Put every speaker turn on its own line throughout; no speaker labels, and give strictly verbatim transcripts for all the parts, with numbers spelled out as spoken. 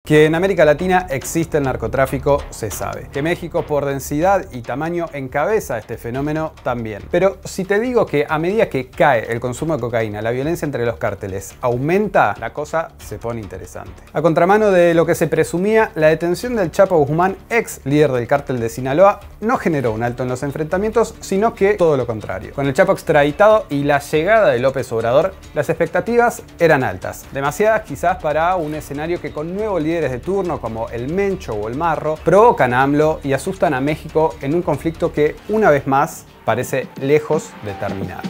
Que en América Latina existe el narcotráfico se sabe. Que México por densidad y tamaño encabeza este fenómeno también. Pero si te digo que a medida que cae el consumo de cocaína, la violencia entre los cárteles aumenta, la cosa se pone interesante. A contramano de lo que se presumía, la detención del Chapo Guzmán, ex líder del cártel de Sinaloa, no generó un alto en los enfrentamientos, sino que todo lo contrario. Con el Chapo extraditado y la llegada de López Obrador, las expectativas eran altas. Demasiadas quizás para un escenario que con nuevos líderes de turno como el Mencho o el Marro provocan a AMLO y asustan a México en un conflicto que una vez más parece lejos de terminar.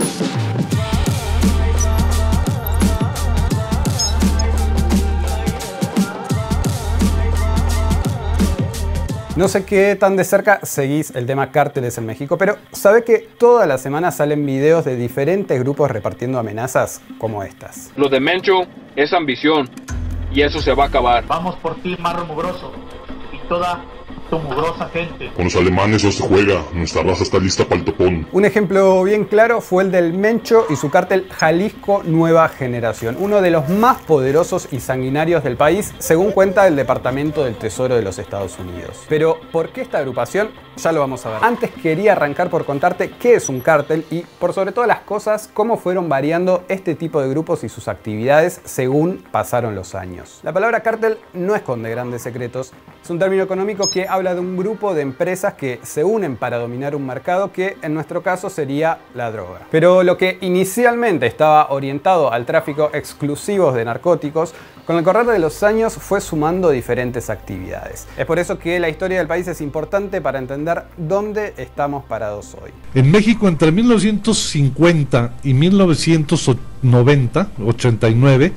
No sé qué tan de cerca seguís el tema cárteles en México, pero sabe que toda la semana salen videos de diferentes grupos repartiendo amenazas como estas.
Lo de Mencho es ambición y eso se va a acabar.
Vamos por ti, Marro mugroso, y toda tu mugrosa gente.
Con los alemanes no se juega, nuestra raza está lista para el topón.
Un ejemplo bien claro fue el del Mencho y su cártel Jalisco Nueva Generación, uno de los más poderosos y sanguinarios del país, según cuenta el Departamento del Tesoro de los Estados Unidos. Pero, ¿por qué esta agrupación? Ya lo vamos a ver. Antes quería arrancar por contarte qué es un cártel y, por sobre todas las cosas, cómo fueron variando este tipo de grupos y sus actividades según pasaron los años. La palabra cártel no esconde grandes secretos, es un término económico que habla de un grupo de empresas que se unen para dominar un mercado que en nuestro caso sería la droga. Pero lo que inicialmente estaba orientado al tráfico exclusivo de narcóticos, con el correr de los años fue sumando diferentes actividades. Es por eso que la historia del país es importante para entender dónde estamos parados hoy.
En México entre mil novecientos cincuenta y mil novecientos noventa, ochenta y nueve,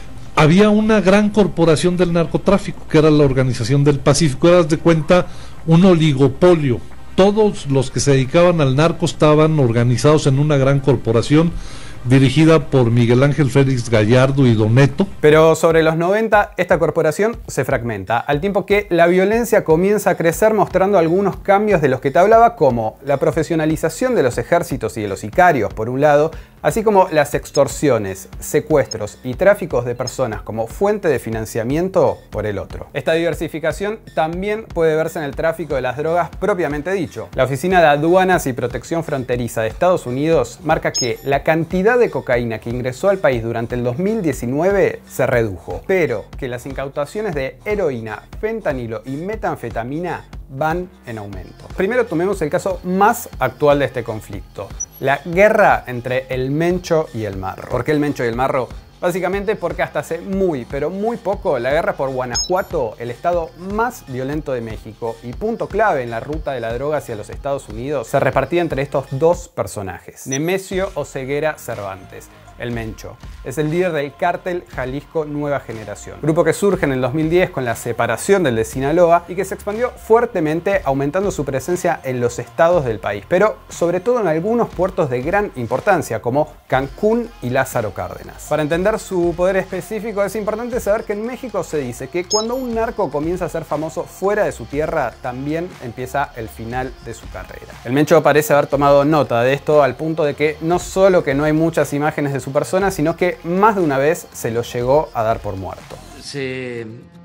había una gran corporación del narcotráfico, que era la Organización del Pacífico. Eras de cuenta un oligopolio. Todos los que se dedicaban al narco estaban organizados en una gran corporación dirigida por Miguel Ángel Félix Gallardo y Doneto.
Pero sobre los noventa, esta corporación se fragmenta, al tiempo que la violencia comienza a crecer, mostrando algunos cambios de los que te hablaba, como la profesionalización de los ejércitos y de los sicarios, por un lado, así como las extorsiones, secuestros y tráficos de personas como fuente de financiamiento, por el otro. Esta diversificación también puede verse en el tráfico de las drogas propiamente dicho. La Oficina de Aduanas y Protección Fronteriza de Estados Unidos marca que la cantidad de cocaína que ingresó al país durante el dos mil diecinueve se redujo, pero que las incautaciones de heroína, fentanilo y metanfetamina van en aumento. Primero tomemos el caso más actual de este conflicto, la guerra entre el Mencho y el Marro. ¿Por qué el Mencho y el Marro? Básicamente porque hasta hace muy, pero muy poco, la guerra por Guanajuato, el estado más violento de México y punto clave en la ruta de la droga hacia los Estados Unidos, se repartía entre estos dos personajes, Nemesio Oseguera Cervantes. El Mencho es el líder del cártel Jalisco Nueva Generación, grupo que surge en el dos mil diez con la separación del de Sinaloa y que se expandió fuertemente, aumentando su presencia en los estados del país, pero sobre todo en algunos puertos de gran importancia como Cancún y Lázaro Cárdenas. Para entender su poder específico es importante saber que en México se dice que cuando un narco comienza a ser famoso fuera de su tierra, también empieza el final de su carrera. El Mencho parece haber tomado nota de esto al punto de que no solo que no hay muchas imágenes de su persona, sino que más de una vez se lo llegó a dar por muerto.
Se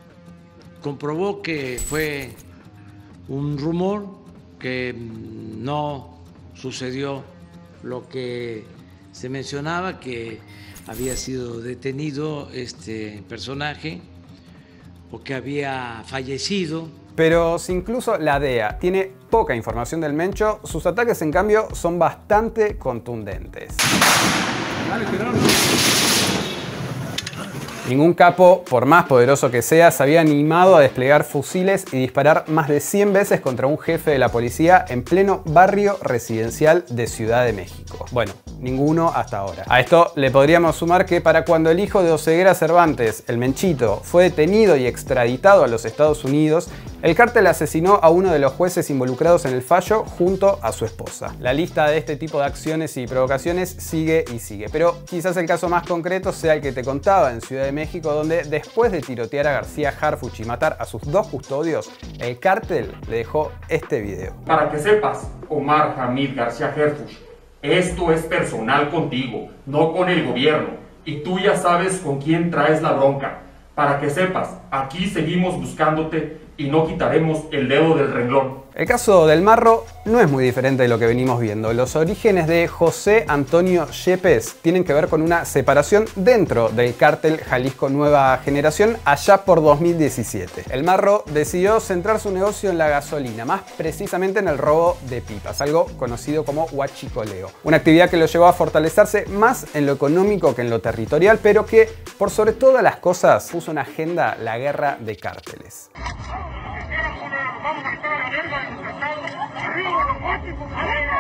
comprobó que fue un rumor, que no sucedió lo que se mencionaba, que había sido detenido este personaje o que había fallecido.
Pero si incluso la D E A tiene poca información del Mencho, sus ataques en cambio son bastante contundentes. Ningún capo, por más poderoso que sea, se había animado a desplegar fusiles y disparar más de cien veces contra un jefe de la policía en pleno barrio residencial de Ciudad de México. Bueno, ninguno hasta ahora. A esto le podríamos sumar que para cuando el hijo de Oseguera Cervantes, el Menchito, fue detenido y extraditado a los Estados Unidos, el cártel asesinó a uno de los jueces involucrados en el fallo junto a su esposa. La lista de este tipo de acciones y provocaciones sigue y sigue, pero quizás el caso más concreto sea el que te contaba en Ciudad de México, donde después de tirotear a García Harfuch y matar a sus dos custodios, el cártel le dejó este video.
Para que sepas, Omar Hamid García Harfuch, esto es personal contigo, no con el gobierno, y tú ya sabes con quién traes la bronca. Para que sepas, aquí seguimos buscándote y no quitaremos el dedo del renglón.
El caso del Marro no es muy diferente de lo que venimos viendo. Los orígenes de José Antonio Yepes tienen que ver con una separación dentro del cártel Jalisco Nueva Generación allá por dos mil diecisiete. El Marro decidió centrar su negocio en la gasolina, más precisamente en el robo de pipas, algo conocido como huachicoleo. Una actividad que lo llevó a fortalecerse más en lo económico que en lo territorial, pero que por sobre todas las cosas puso en agenda la guerra de cárteles.
Vamos a estar a la verga de los estados, arriba los góticos, arriba.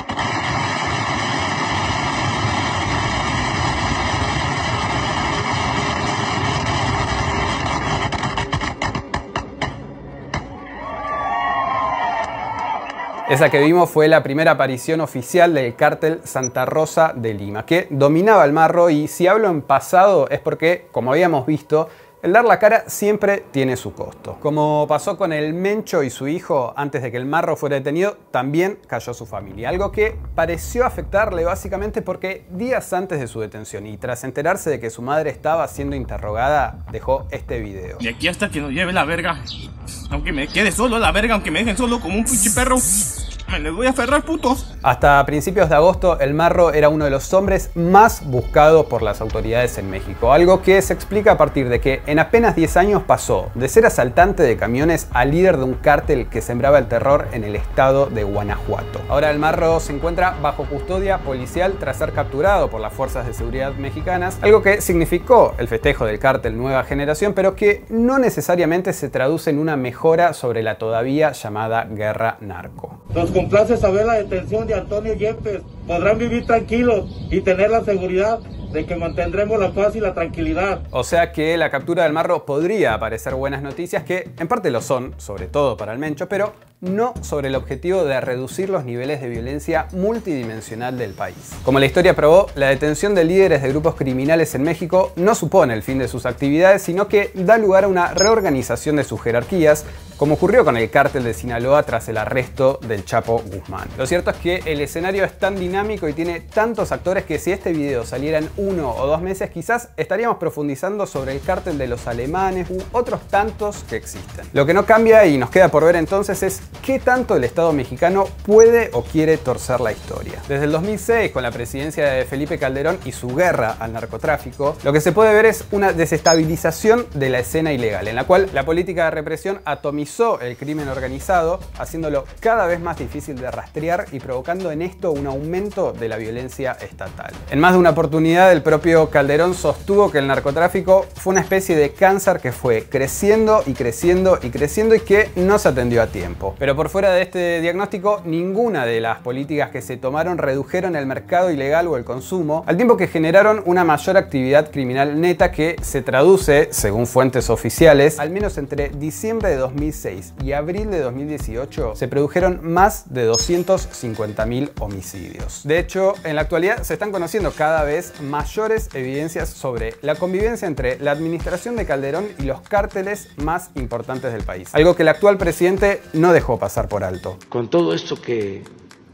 Esa que vimos fue la primera aparición oficial del cártel Santa Rosa de Lima, que dominaba el Marro, y si hablo en pasado es porque, como habíamos visto, el dar la cara siempre tiene su costo. Como pasó con el Mencho y su hijo, antes de que el Marro fuera detenido, también cayó su familia. Algo que pareció afectarle básicamente porque días antes de su detención y tras enterarse de que su madre estaba siendo interrogada, dejó este video.
De aquí hasta que nos lleve la verga, aunque me quede solo la verga, aunque me dejen solo como un pinche perro, me les voy a aferrar, putos.
Hasta principios de agosto, el Marro era uno de los hombres más buscados por las autoridades en México. Algo que se explica a partir de que en apenas diez años pasó de ser asaltante de camiones a líder de un cártel que sembraba el terror en el estado de Guanajuato. Ahora el Marro se encuentra bajo custodia policial tras ser capturado por las fuerzas de seguridad mexicanas, algo que significó el festejo del cártel Nueva Generación, pero que no necesariamente se traduce en una mejora sobre la todavía llamada guerra narco.
Nos complace saber la detención de Antonio Yepes. Podrán vivir tranquilos y tener la seguridad de que mantendremos la paz y la tranquilidad.
O sea que la captura del Marro podría parecer buenas noticias, que en parte lo son, sobre todo para el Mencho, pero no sobre el objetivo de reducir los niveles de violencia multidimensional del país. Como la historia probó, la detención de líderes de grupos criminales en México no supone el fin de sus actividades, sino que da lugar a una reorganización de sus jerarquías, como ocurrió con el cártel de Sinaloa tras el arresto del Chapo Guzmán. Lo cierto es que el escenario es tan dinámico y tiene tantos actores que si este video saliera en uno o dos meses, quizás estaríamos profundizando sobre el cártel de los alemanes u otros tantos que existen. Lo que no cambia y nos queda por ver entonces es qué tanto el Estado mexicano puede o quiere torcer la historia. Desde el dos mil seis, con la presidencia de Felipe Calderón y su guerra al narcotráfico, lo que se puede ver es una desestabilización de la escena ilegal, en la cual la política de represión atomizó el crimen organizado, haciéndolo cada vez más difícil de rastrear y provocando en esto un aumento de la violencia estatal. En más de una oportunidad, el propio Calderón sostuvo que el narcotráfico fue una especie de cáncer que fue creciendo y creciendo y creciendo y que no se atendió a tiempo. Pero por fuera de este diagnóstico, ninguna de las políticas que se tomaron redujeron el mercado ilegal o el consumo, al tiempo que generaron una mayor actividad criminal neta que se traduce, según fuentes oficiales, al menos entre diciembre de dos mil seis y abril de dos mil dieciocho se produjeron más de doscientos cincuenta mil homicidios. De hecho, en la actualidad se están conociendo cada vez mayores evidencias sobre la convivencia entre la administración de Calderón y los cárteles más importantes del país, algo que el actual presidente no dejó pasar por alto.
Con todo esto que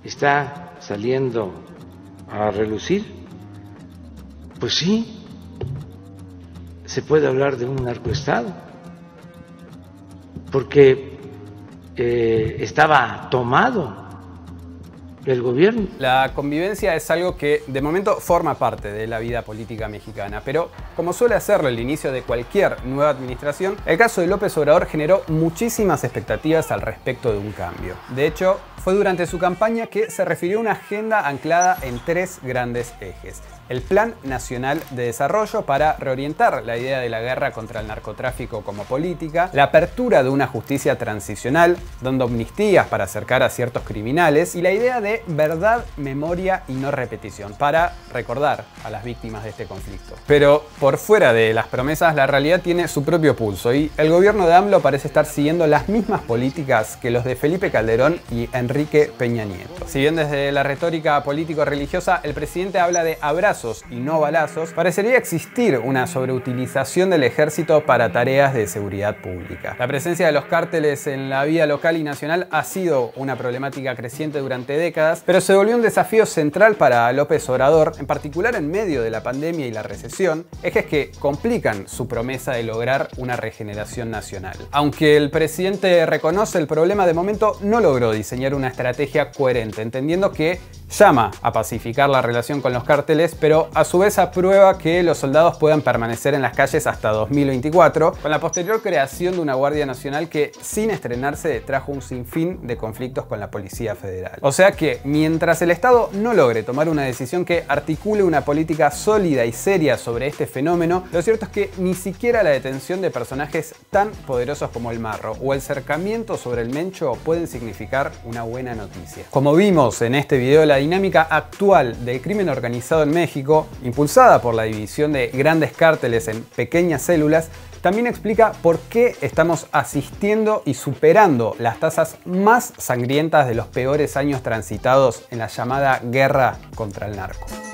está saliendo a relucir, pues sí, se puede hablar de un narcoestado, porque eh, estaba tomado el gobierno.
La convivencia es algo que de momento forma parte de la vida política mexicana, pero como suele hacerlo el inicio de cualquier nueva administración, el caso de López Obrador generó muchísimas expectativas al respecto de un cambio. De hecho, fue durante su campaña que se refirió a una agenda anclada en tres grandes ejes. El Plan Nacional de Desarrollo para reorientar la idea de la guerra contra el narcotráfico como política, la apertura de una justicia transicional, dando amnistías para acercar a ciertos criminales y la idea de verdad, memoria y no repetición para recordar a las víctimas de este conflicto. Pero por fuera de las promesas, la realidad tiene su propio pulso y el gobierno de AMLO parece estar siguiendo las mismas políticas que los de Felipe Calderón y Enrique Peña Nieto. Si bien desde la retórica político-religiosa el presidente habla de abrazo abrazos y no balazos, parecería existir una sobreutilización del ejército para tareas de seguridad pública. La presencia de los cárteles en la vida local y nacional ha sido una problemática creciente durante décadas, pero se volvió un desafío central para López Obrador, en particular en medio de la pandemia y la recesión, ejes que complican su promesa de lograr una regeneración nacional. Aunque el presidente reconoce el problema, de momento no logró diseñar una estrategia coherente, entendiendo que llama a pacificar la relación con los cárteles, pero a su vez aprueba que los soldados puedan permanecer en las calles hasta dos mil veinticuatro, con la posterior creación de una Guardia Nacional que, sin estrenarse, trajo un sinfín de conflictos con la Policía Federal. O sea que, mientras el Estado no logre tomar una decisión que articule una política sólida y seria sobre este fenómeno, lo cierto es que ni siquiera la detención de personajes tan poderosos como el Marro o el cercamiento sobre el Mencho pueden significar una buena noticia. Como vimos en este video, la dinámica actual del crimen organizado en México, impulsada por la división de grandes cárteles en pequeñas células, también explica por qué estamos asistiendo y superando las tasas más sangrientas de los peores años transitados en la llamada guerra contra el narco.